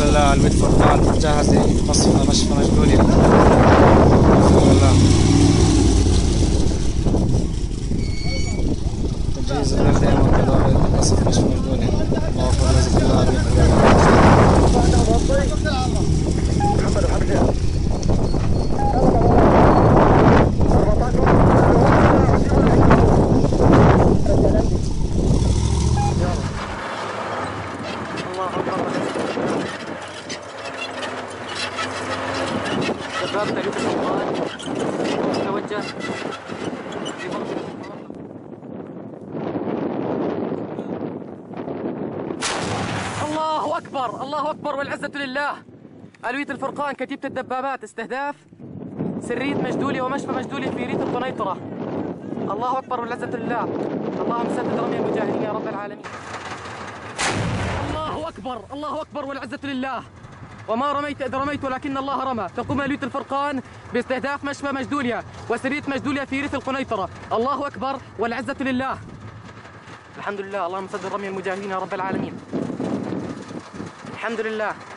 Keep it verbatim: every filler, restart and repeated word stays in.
الآن علوية فرقان تتجهز لقصف مشفى مجدولية. بسم الله. تجهيز الوحدة والقضاء لقصف مشفى مجدولية. الله أكبر رزق الله شباب تعليق الصومال توجه الله أكبر الله أكبر والعزة لله. ألوية الفرقان كتيبة الدبابات استهداف سرية مجدولية ومشفى مجدولية في ريف القنيطرة. الله أكبر والعزة لله. اللهم سدد رمي المجاهدين يا رب العالمين. الله أكبر الله أكبر والعزة لله. وما رميت إذ رميت ولكن الله رمى. تقوم ألوية الفرقان باستهداف مشفى مجدولية وسرية مجدولية في ريف القنيطرة. الله أكبر والعزة لله. الحمد لله. اللهم سدد رمي المجاهدين يا رب العالمين. الحمد لله.